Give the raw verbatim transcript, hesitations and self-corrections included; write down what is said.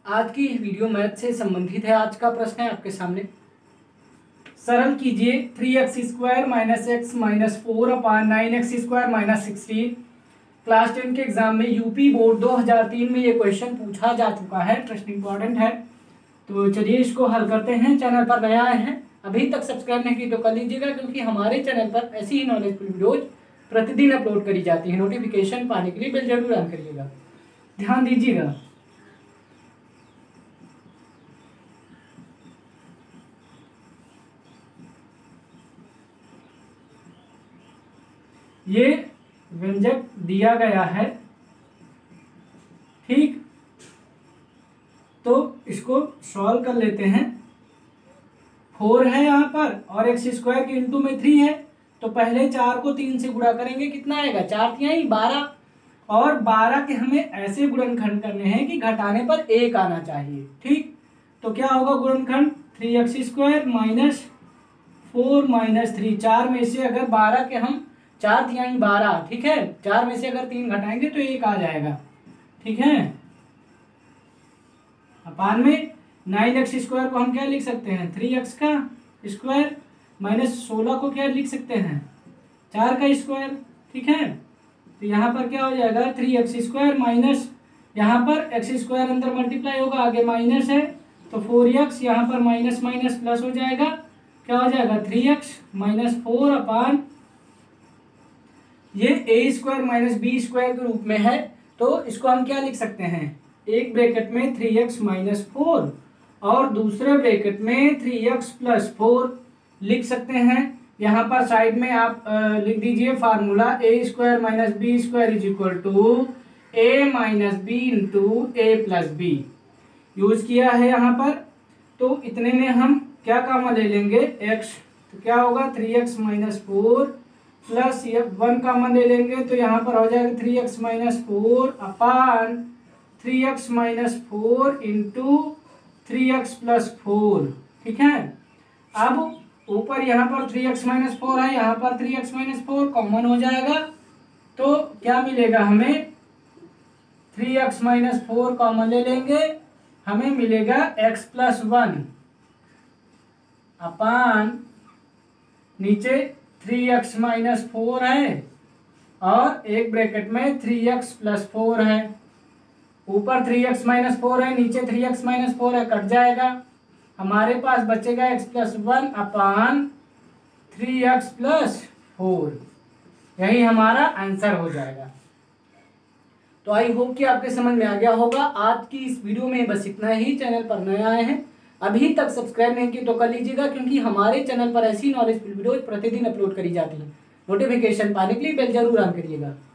आज की video math से संबंधित है। आज का प्रश्न है आपके सामने, सरल कीजिए three x square minus x minus four upon nine x square minus sixteen. Class ten के एग्जाम में यूपी बोर्ड दो हज़ार तीन में ये क्वेश्चन पूछा जा चुका है। प्रश्न इंपॉर्टेंट है, तो चलिए इसको हल करते हैं। चैनल पर नया आए हैं, अभी तक सब्सक्राइब नहीं की तो कर लीजिएगा, क्योंकि हमारे चैनल पर ऐसी ही नॉलेजफुल वीडियोज प्रतिदिन अपलोड करी जाती है। नोटिफिकेशन पाने के लिए बेल जरूर ऑन करिएगा, ध्यान दीजिएगा। ये व्यंजक दिया गया है, ठीक, तो इसको सॉल्व कर लेते हैं। फोर है यहाँ पर और एक्स स्क्वायर के इंटू में थ्री है, तो पहले चार को तीन से गुणा करेंगे, कितना आएगा, चार तिहाई बारह। और बारह के हमें ऐसे गुणनखंड करने हैं कि घटाने पर एक आना चाहिए, ठीक। तो क्या होगा गुणनखंड, three x square minus four minus three. चार में से अगर बारह के हम चार तिहाई बारह, ठीक है, चार में से अगर तीन घटाएंगे तो एक आ जाएगा, ठीक है। अपान में नाइन एक्स स्क्वायर को हम क्या लिख सकते हैं, थ्री एक्स का स्क्वायर माइनस सोलह को क्या लिख सकते हैं, चार का स्क्वायर, ठीक है। तो यहाँ पर क्या हो जाएगा, थ्री एक्स स्क्वायर माइनस, यहाँ पर एक्स स्क्वायर अंदर मल्टीप्लाई होगा, आगे माइनस है तो फोर एक्स, यहाँ पर माइनस माइनस प्लस हो जाएगा, क्या हो जाएगा, three x minus four upon, ये a square minus b square के रूप में है, तो इसको हम क्या लिख सकते हैं, एक ब्रैकेट में थ्री एक्स माइनस फोर और दूसरे ब्रैकेट में थ्री एक्स प्लस फोर लिख सकते हैं। यहाँ पर साइड में आप आ, लिख दीजिए formula, a square minus b square is equal to a minus b into a plus b use किया है यहाँ पर। तो इतने में हम क्या कामन ले लेंगे, एक्स, तो क्या होगा three x minus four plus ये वन कामन ले लेंगे, तो यहाँ पर हो जाएगा three x minus four upon three x minus four into three x plus four, ठीक है। अब ऊपर यहाँ पर थ्री एक्स माइनस फोर है, यहाँ पर three x minus four common हो जाएगा, तो क्या मिलेगा हमें, three x minus four common ले लेंगे, हमें मिलेगा एक्स प्लस वन अपान नीचे थ्री एक्स माइनस फोर है और एक ब्रैकेट में थ्री एक्स प्लस फोर है। ऊपर थ्री एक्स माइनस फोर है, नीचे थ्री एक्स माइनस फोर है, कट जाएगा, हमारे पास बचेगा x plus one upon three x plus four. यही हमारा आंसर हो जाएगा। तो आई होप कि आपके समझ में आ गया होगा। आज की इस वीडियो में बस इतना ही। चैनल पर नए आए हैं, अभी तक सब्सक्राइब नहीं की तो कर लीजिएगा, क्योंकि हमारे चैनल पर ऐसी नॉलेजफुल वीडियोज प्रतिदिन अपलोड करी जाती है। नोटिफिकेशन पाने के लिए बेल जरूर ऑन करिएगा।